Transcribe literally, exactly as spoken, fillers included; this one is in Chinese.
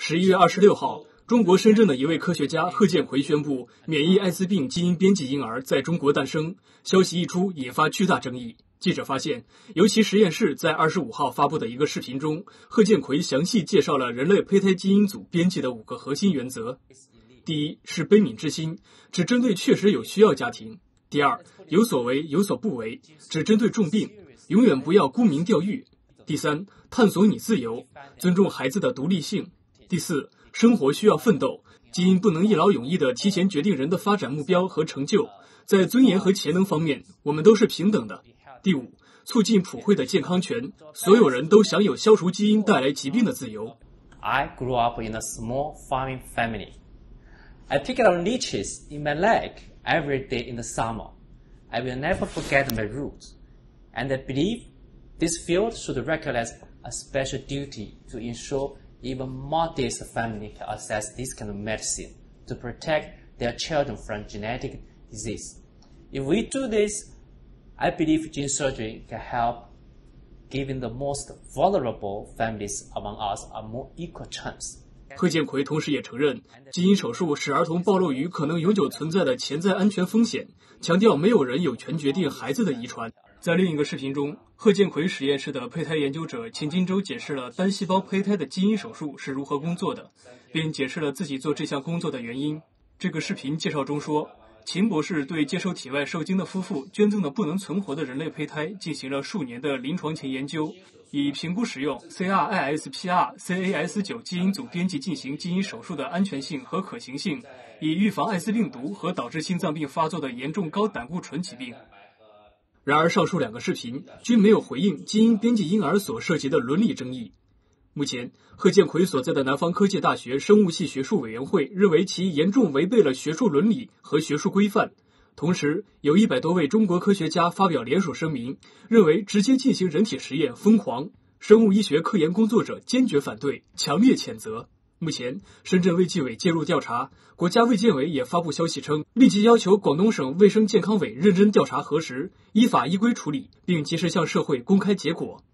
十一月二十六号，中国深圳的一位科学家贺建奎宣布，免疫艾滋病基因编辑婴儿在中国诞生。消息一出，引发巨大争议。记者发现，由其实验室在二十五号发布的一个视频中，贺建奎详细介绍了人类胚胎基因组编辑的五个核心原则。第一是悲悯之心，只针对确实有需要家庭；第二，有所为有所不为，只针对重病，永远不要沽名钓誉；第三，探索你自由，尊重孩子的独立性；第四，生活需要奋斗，基因不能一劳永逸地提前决定人的发展目标和成就，在尊严和潜能方面，我们都是平等的。第五，促进普惠的健康权，所有人都享有消除基因带来疾病的自由。 I grew up in a small farming family. I picked out leeches in my leg every day in the summer. I will never forget my roots. And I believe this field should recognize a special duty to ensure even modest families can access this kind of medicine to protect their children from genetic disease. If we do this, I believe gene surgery can help giving the most vulnerable families among us a more equal chance. 贺建奎同时也承认，基因手术使儿童暴露于可能永久存在的潜在安全风险，强调没有人有权决定孩子的遗传。在另一个视频中，贺建奎实验室的胚胎研究者秦金洲解释了单细胞胚胎的基因手术是如何工作的，并解释了自己做这项工作的原因。这个视频介绍中说，秦博士对接受体外受精的夫妇捐赠的不能存活的人类胚胎进行了数年的临床前研究，以评估使用 C R I S P R C A S 九 基因组编辑进行基因手术的安全性和可行性，以预防艾滋病毒和导致心脏病发作的严重高胆固醇疾病。然而，上述两个视频均没有回应基因编辑婴儿所涉及的伦理争议。目前，贺建奎所在的南方科技大学生物系学术委员会认为其严重违背了学术伦理和学术规范。同时，有一百多位中国科学家发表联署声明，认为直接进行人体实验疯狂，生物医学科研工作者坚决反对，强烈谴责。目前，深圳卫计委介入调查，国家卫健委也发布消息称，立即要求广东省卫生健康委认真调查核实，依法依规处理，并及时向社会公开结果。